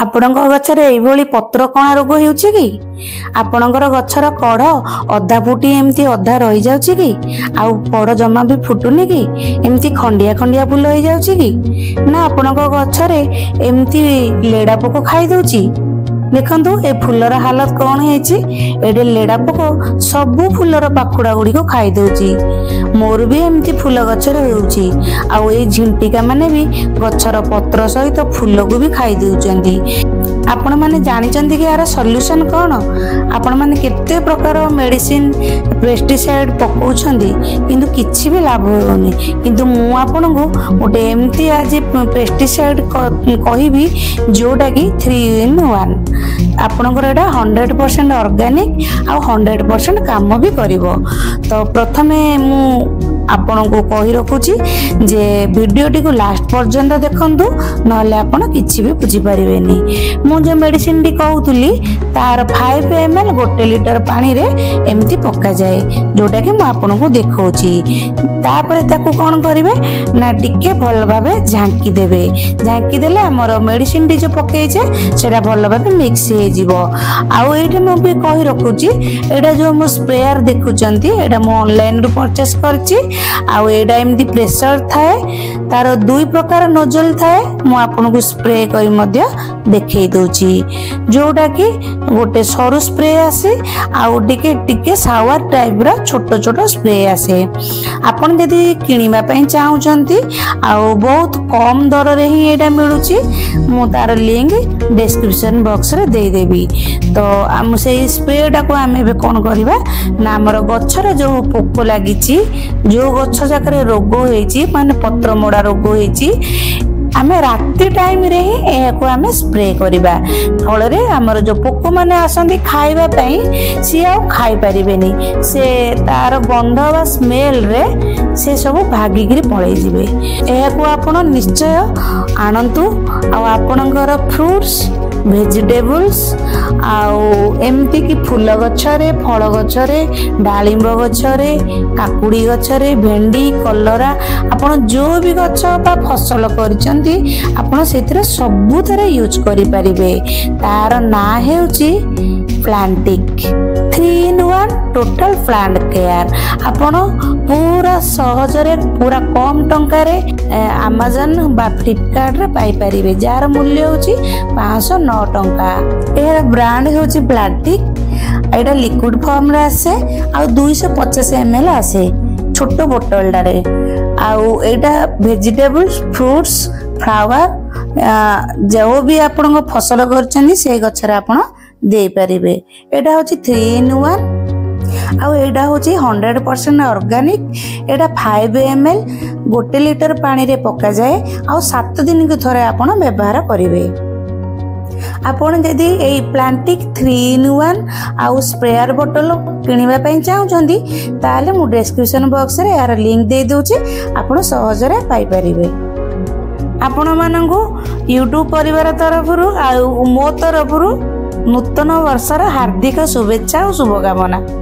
ଆପଣଙ୍କ ଗଛରେ ଏଇଭଳି ପତ୍ର କଣା ରୋଗ ହେଉଛି କି? ଆପଣଙ୍କର ଗଛର କଢ଼ ଅଧା ଫୁଟି ଏମିତି ଅଧା ରହିଯାଉଛି କି? ଆଉ କଢ଼ ଜମା ବି ଫୁଟୁନି କି? ଏମିତି ଖଣ୍ଡିଆ ଖଣ୍ଡିଆ ଫୁଲ ହେଇଯାଉଛି କି? ନା ଆପଣଙ୍କ ଗଛରେ ଏମିତି ଲେଡା ପୋକ ଖାଇଦଉଛି? ଦେଖନ୍ତୁ ଏ ଫୁଲର ହାଲତ କଣ ହେଇଛି। ଏଠି ଲେଡା ପୋକ ସବୁ ଫୁଲର ପାଖୁଡା ଗୁଡିକ ଖାଇଦଉଛି। ମୋର ବି ଏମିତି ଫୁଲ ଗଛରେ ହେଉଛି। ଆଉ ଏଇ ଝିଣ୍ଟିକା ମାନେ ବି ଗଛର ପତ୍ର ସହିତ ଫୁଲକୁ ବି ଖାଇ ଦେଉଛନ୍ତି। ଆପଣ ମାନେ ଜାଣିଛନ୍ତି କି ଏହାର ସଲ୍ୟୁସନ କଣ? ଆପଣ ମାନେ କେତେ ପ୍ରକାର ମେଡିସିନ ପେଷ୍ଟିସାଇଡ ପକାଉଛନ୍ତି କିନ୍ତୁ କିଛି ବି ଲାଭ ହେଉନି। କିନ୍ତୁ ମୁଁ ଆପଣଙ୍କୁ ଗୋଟେ ଏମିତି ଆଜି ପେଷ୍ଟିସାଇଡ କହିବି ଯୋଉଟା କି 3 in 1। ଆପଣଙ୍କର ଏଇଟା 100% ଅର୍ଗାନିକ ଆଉ 100% କାମ ବି କରିବ। ତ ପ୍ରଥମେ ମୁଁ ଆପଣଙ୍କୁ କହି ରଖୁଛି ଯେ ଭିଡ଼ିଓଟିକୁ ଲାଷ୍ଟ ପର୍ଯ୍ୟନ୍ତ ଦେଖନ୍ତୁ, ନହେଲେ ଆପଣ କିଛି ବି ବୁଝିପାରିବେନି। ମୁଁ ଯେଉଁ ମେଡିସିନଟି କହୁଥିଲି ତାର 5 ml 1 ଲିଟର ପାଣିରେ ଏମିତି ପକାଯାଏ, ଯୋଉଟାକି ମୁଁ ଆପଣଙ୍କୁ ଦେଖାଉଛି। ତାପରେ ତାକୁ କଣ କରିବେ ନା ଟିକେ ଭଲ ଭାବେ ଝାଙ୍କି ଦେବେ। ଝାଙ୍କି ଦେଲେ ଆମର ମେଡିସିନଟି ଯେଉଁ ପକେଇଛେ ସେଟା ଭଲ ଭାବେ ମିକ୍ସ ହେଇଯିବ। ଆଉ ଏଇଠି ମୁଁ ବି କହି ରଖୁଛି, ଏଇଟା ଯେଉଁ ମୁଁ ସ୍ପ୍ରେୟାର ଦେଖୁଛନ୍ତି ଏଇଟା ମୁଁ ଅନଲାଇନରୁ ପରଚେସ୍ କରିଛି। ଆଉ ଏଇଟା ଏମିତି ପ୍ରେସର ଥାଏ, ତାର 2 ପ୍ରକାର ନୋଜଲ ଥାଏ। ମୁଁ ଆପଣଙ୍କୁ ସ୍ପ୍ରେ କରି ମଧ୍ୟ ଦେଖେଇ ଦଉଛି। ଯୋଉଟା କି ଗୋଟେ ସରୁ ସ୍ପ୍ରେ ଆସେ ଆଉ ଟିକେ ସାୱାର ଟାଇପର ଛୋଟ ଛୋଟ ସ୍ପ୍ରେ ଆସେ। ଆପଣ ଯଦି କିଣିବା ପାଇଁ ଚାହୁଁଛନ୍ତି ଆଉ ବହୁତ କମ ଦରରେ ହିଁ ଏଇଟା ମିଳୁଛି, ମୁଁ ତାର ଲିଙ୍କ ଡେସ୍କ୍ରିପସନ ବକ୍ସରେ ଦେଇଦେବି। ତ ଆମ ସେଇ ସ୍ପ୍ରେଟାକୁ ଆମେ ଏବେ କଣ କରିବା ନା ଆମର ଗଛରେ ଯୋଉ ପୋକ ଲାଗିଛି, ଯୋଉ ଗଛ ଯାକରେ ରୋଗ ହେଇଛି ମାନେ ପତ୍ର ମୋଡା ରୋଗ ହେଇଛି, ଆମେ ରାତି ଟାଇମରେ ହିଁ ଏହାକୁ ଆମେ ସ୍ପ୍ରେ କରିବା। ଫଳରେ ଆମର ଯୋଉ ପୋକମାନେ ଆସନ୍ତି ଖାଇବା ପାଇଁ ସିଏ ଆଉ ଖାଇପାରିବେନି। ସେ ତାର ଗନ୍ଧ ବା ସ୍ମେଲରେ ସେ ସବୁ ଭାଗିକିରି ପଳେଇ ଯିବେ। ଏହାକୁ ଆପଣ ନିଶ୍ଚୟ ଆଣନ୍ତୁ। ଆଉ ଆପଣଙ୍କର ଫ୍ରୁଟ୍ସ, ଭେଜିଟେବୁଲ୍ସ ଆଉ ଏମିତିକି ଫୁଲ ଗଛରେ, ଫଳ ଗଛରେ, ଡାଳିମ୍ବ ଗଛରେ, କାକୁଡି ଗଛରେ, ଭେଣ୍ଡି, କଲରା, ଆପଣ ଯୋଉ ବି ଗଛ ବା ଫସଲ କରିଛନ୍ତି ଆପଣ ସେଥିରେ ସବୁଥିରେ ୟୁଜ କରିପାରିବେ। ତାର ନାଁ ହେଉଛି Plantic 3 in 1 total plant care. ଆପଣ ପୁରା ସହଜରେ ପୁରା କମ ଟଙ୍କାରେ ଆମାଜନ ବା ଫ୍ଲିପକାର୍ଟରେ ପାଇପାରିବେ, ଯାହାର ମୂଲ୍ୟ ହେଉଛି 509 ଟଙ୍କା। ଏହାର ବ୍ରାଣ୍ଡ ହେଉଛି ପ୍ଲାଣ୍ଟିକ। ଏଇଟା ଲିକ୍ୱିଡ ଫର୍ମରେ ଆସେ ଆଉ 250 ml ଆସେ ଛୋଟ ବୋଟଲଟାରେ। ଆଉ ଏଇଟା ଭେଜିଟେବୁଲ୍ସ, ଫ୍ରୁଟ୍ସ, ଫ୍ଲାୱାର ଯେଉଁ ବି ଆପଣଙ୍କ ଫସଲ କରିଛନ୍ତି ସେଇ ଗଛରେ ଆପଣ ଦେଇପାରିବେ। ଏଇଟା ହେଉଛି 3 in 1 ଆଉ ଏଇଟା ହେଉଛି 100% ଅର୍ଗାନିକ। ଏଇଟା 5 ml 1 ଲିଟର ପାଣିରେ ପକାଯାଏ ଆଉ 7 ଦିନକୁ ଥରେ ଆପଣ ବ୍ୟବହାର କରିବେ। ଆପଣ ଯଦି ଏଇ ପ୍ଲାଣ୍ଟିକ 3 in 1 ଆଉ ସ୍ପ୍ରେୟାର ବୋଟଲ କିଣିବା ପାଇଁ ଚାହୁଁଛନ୍ତି ତାହେଲେ ମୁଁ ଡେସ୍କ୍ରିପସନ ବକ୍ସରେ ଏହାର ଲିଙ୍କ ଦେଇ ଦେଉଛି, ଆପଣ ସହଜରେ ପାଇପାରିବେ। ଆପଣମାନଙ୍କୁ ୟୁଟ୍ୟୁବ ପରିବାର ତରଫରୁ ଆଉ ମୋ ତରଫରୁ ନୂତନ ବର୍ଷର ହାର୍ଦ୍ଦିକ ଶୁଭେଚ୍ଛା ଆଉ ଶୁଭକାମନା।